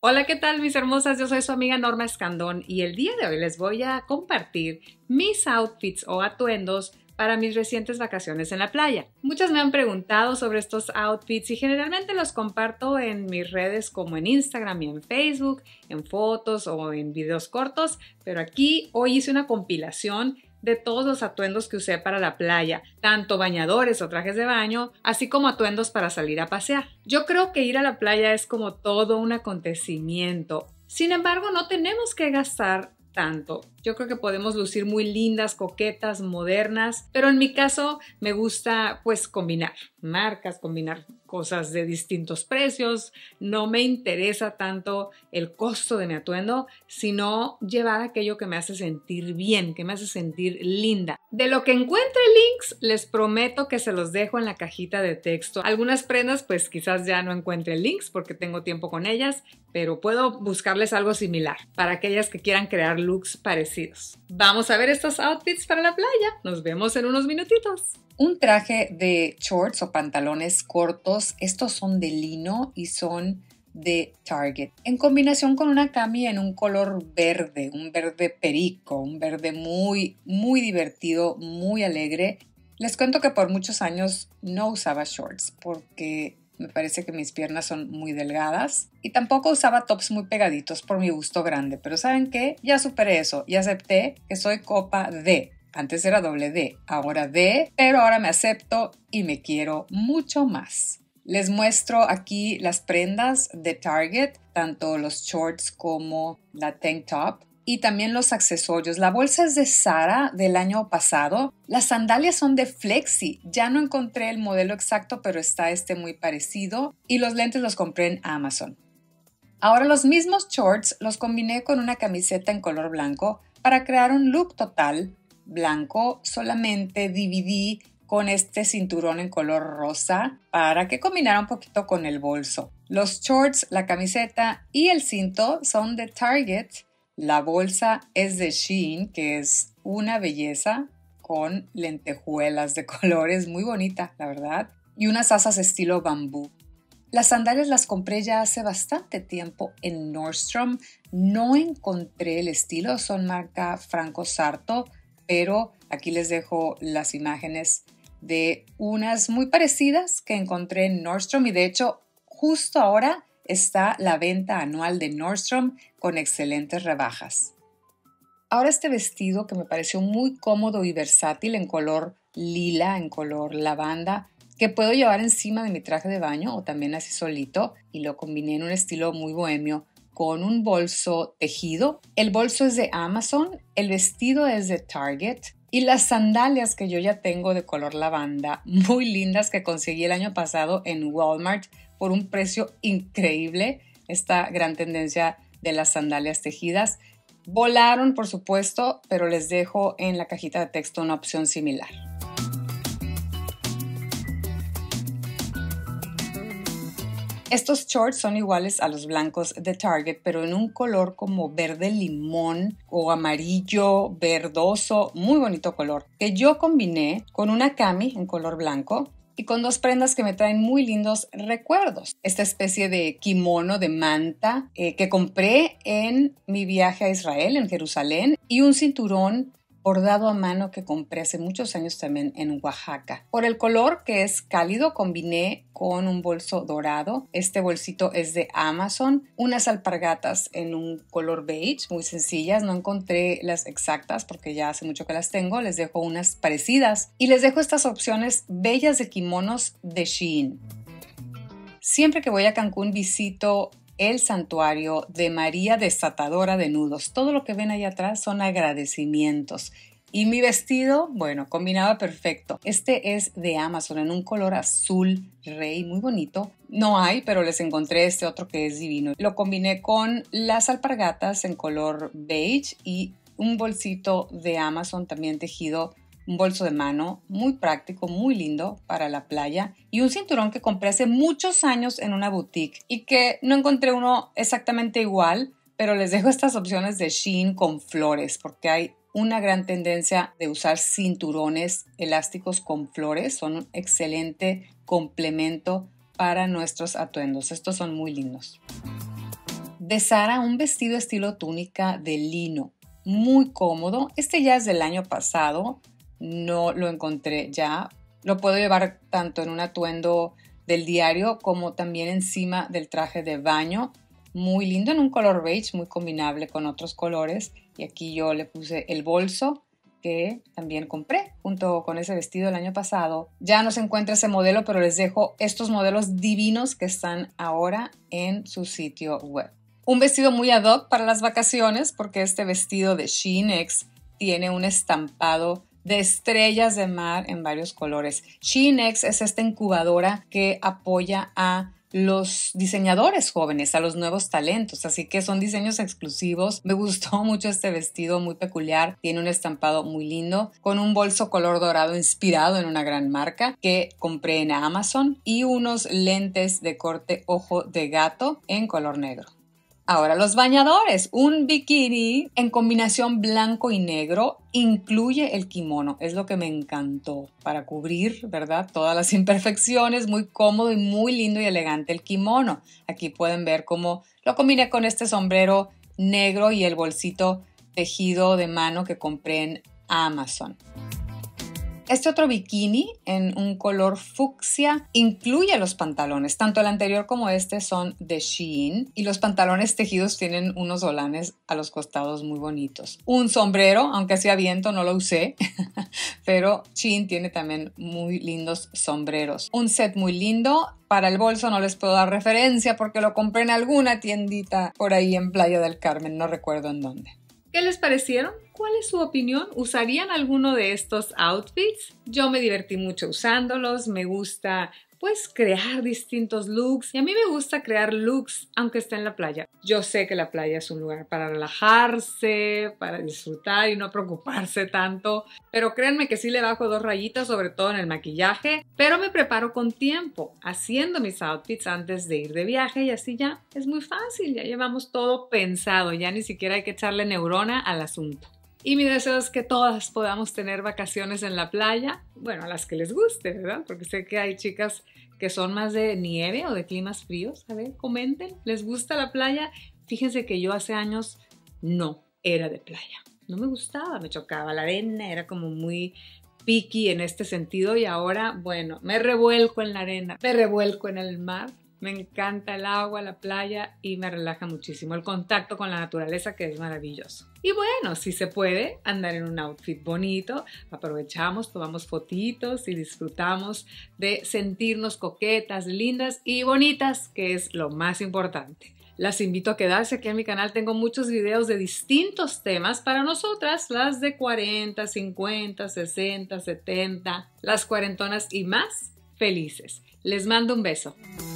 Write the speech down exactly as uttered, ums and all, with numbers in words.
Hola, ¿qué tal mis hermosas? Yo soy su amiga Norma Escandón y el día de hoy les voy a compartir mis outfits o atuendos para mis recientes vacaciones en la playa. Muchas me han preguntado sobre estos outfits y generalmente los comparto en mis redes como en Instagram y en Facebook, en fotos o en videos cortos, pero aquí hoy hice una compilación de todos los atuendos que usé para la playa, tanto bañadores o trajes de baño, así como atuendos para salir a pasear. Yo creo que ir a la playa es como todo un acontecimiento. Sin embargo, no tenemos que gastar tanto. Yo creo que podemos lucir muy lindas, coquetas, modernas, pero en mi caso me gusta pues combinar marcas, combinar cosas de distintos precios. No me interesa tanto el costo de mi atuendo, sino llevar aquello que me hace sentir bien, que me hace sentir linda. De lo que encuentre links, les prometo que se los dejo en la cajita de texto. Algunas prendas pues quizás ya no encuentre links porque tengo tiempo con ellas, pero puedo buscarles algo similar para aquellas que quieran crear looks parecidos. Vamos a ver estos outfits para la playa. Nos vemos en unos minutitos. Un traje de shorts o pantalones cortos. Estos son de lino y son de Target. En combinación con una cami en un color verde, un verde perico, un verde muy, muy divertido, muy alegre. Les cuento que por muchos años no usaba shorts porque me parece que mis piernas son muy delgadas y tampoco usaba tops muy pegaditos por mi gusto grande, pero ¿saben qué? Ya superé eso y acepté que soy copa D. Antes era doble D, ahora D, pero ahora me acepto y me quiero mucho más. Les muestro aquí las prendas de Target, tanto los shorts como la tank top. Y también los accesorios. La bolsa es de Zara del año pasado. Las sandalias son de Flexi. Ya no encontré el modelo exacto, pero está este muy parecido. Y los lentes los compré en Amazon. Ahora los mismos shorts los combiné con una camiseta en color blanco para crear un look total blanco. Solamente dividí con este cinturón en color rosa para que combinara un poquito con el bolso. Los shorts, la camiseta y el cinto son de Target. La bolsa es de Shein, que es una belleza con lentejuelas de colores, muy bonita, la verdad, y unas asas estilo bambú. Las sandalias las compré ya hace bastante tiempo en Nordstrom. No encontré el estilo, son marca Franco Sarto, pero aquí les dejo las imágenes de unas muy parecidas que encontré en Nordstrom y de hecho justo ahora está la venta anual de Nordstrom con excelentes rebajas. Ahora este vestido que me pareció muy cómodo y versátil en color lila, en color lavanda, que puedo llevar encima de mi traje de baño o también así solito y lo combiné en un estilo muy bohemio con un bolso tejido. El bolso es de Amazon, el vestido es de Target y las sandalias que yo ya tengo de color lavanda, muy lindas que conseguí el año pasado en Walmart por un precio increíble. Esta gran tendencia de las sandalias tejidas. Volaron, por supuesto, pero les dejo en la cajita de texto una opción similar. Estos shorts son iguales a los blancos de Target, pero en un color como verde limón o amarillo verdoso, muy bonito color, que yo combiné con una cami en color blanco y con dos prendas que me traen muy lindos recuerdos. Esta especie de kimono de manta eh, que compré en mi viaje a Israel, en Jerusalén, y un cinturón bordado a mano que compré hace muchos años también en Oaxaca. Por el color que es cálido, combiné con un bolso dorado. Este bolsito es de Amazon. Unas alpargatas en un color beige, muy sencillas. No encontré las exactas porque ya hace mucho que las tengo. Les dejo unas parecidas. Y les dejo estas opciones bellas de kimonos de Shein. Siempre que voy a Cancún visito el santuario de María Desatadora de Nudos. Todo lo que ven ahí atrás son agradecimientos. Y mi vestido, bueno, combinaba perfecto. Este es de Amazon en un color azul rey, muy bonito. No hay, pero les encontré este otro que es divino. Lo combiné con las alpargatas en color beige y un bolsito de Amazon también tejido. Un bolso de mano muy práctico, muy lindo para la playa y un cinturón que compré hace muchos años en una boutique y que no encontré uno exactamente igual, pero les dejo estas opciones de Shein con flores porque hay una gran tendencia de usar cinturones elásticos con flores. Son un excelente complemento para nuestros atuendos. Estos son muy lindos. De Zara, un vestido estilo túnica de lino, muy cómodo. Este ya es del año pasado, no lo encontré ya. Lo puedo llevar tanto en un atuendo del diario como también encima del traje de baño. Muy lindo, en un color beige, muy combinable con otros colores. Y aquí yo le puse el bolso que también compré junto con ese vestido el año pasado. Ya no se encuentra ese modelo, pero les dejo estos modelos divinos que están ahora en su sitio web. Un vestido muy ad hoc para las vacaciones porque este vestido de Sheenex tiene un estampado de estrellas de mar en varios colores. Sheenex es esta incubadora que apoya a los diseñadores jóvenes, a los nuevos talentos, así que son diseños exclusivos. Me gustó mucho este vestido, muy peculiar, tiene un estampado muy lindo, con un bolso color dorado inspirado en una gran marca que compré en Amazon y unos lentes de corte ojo de gato en color negro. Ahora los bañadores, un bikini en combinación blanco y negro, incluye el kimono, es lo que me encantó para cubrir, ¿verdad? Todas las imperfecciones, muy cómodo y muy lindo y elegante el kimono. Aquí pueden ver cómo lo combiné con este sombrero negro y el bolsito tejido de mano que compré en Amazon. Este otro bikini en un color fucsia incluye los pantalones. Tanto el anterior como este son de Shein y los pantalones tejidos tienen unos volanes a los costados muy bonitos. Un sombrero, aunque hacía viento no lo usé, pero Shein tiene también muy lindos sombreros. Un set muy lindo. Para el bolso no les puedo dar referencia porque lo compré en alguna tiendita por ahí en Playa del Carmen, no recuerdo en dónde. ¿Qué les parecieron? ¿Cuál es su opinión? ¿Usarían alguno de estos outfits? Yo me divertí mucho usándolos, me gusta pues crear distintos looks y a mí me gusta crear looks aunque esté en la playa. Yo sé que la playa es un lugar para relajarse, para disfrutar y no preocuparse tanto, pero créanme que sí le bajo dos rayitas, sobre todo en el maquillaje, pero me preparo con tiempo, haciendo mis outfits antes de ir de viaje y así ya es muy fácil, ya llevamos todo pensado, ya ni siquiera hay que echarle neurona al asunto. Y mi deseo es que todas podamos tener vacaciones en la playa, bueno, a las que les guste, ¿verdad? Porque sé que hay chicas que son más de nieve o de climas fríos. A ver, comenten, ¿les gusta la playa? Fíjense que yo hace años no era de playa, no me gustaba, me chocaba la arena, era como muy picky en este sentido y ahora, bueno, me revuelco en la arena, me revuelco en el mar. Me encanta el agua, la playa y me relaja muchísimo el contacto con la naturaleza, que es maravilloso. Y bueno, si se puede andar en un outfit bonito, aprovechamos, tomamos fotitos y disfrutamos de sentirnos coquetas, lindas y bonitas, que es lo más importante. Las invito a quedarse aquí en mi canal, tengo muchos videos de distintos temas para nosotras, las de cuarenta, cincuenta, sesenta, setenta, las cuarentonas y más felices. Les mando un beso.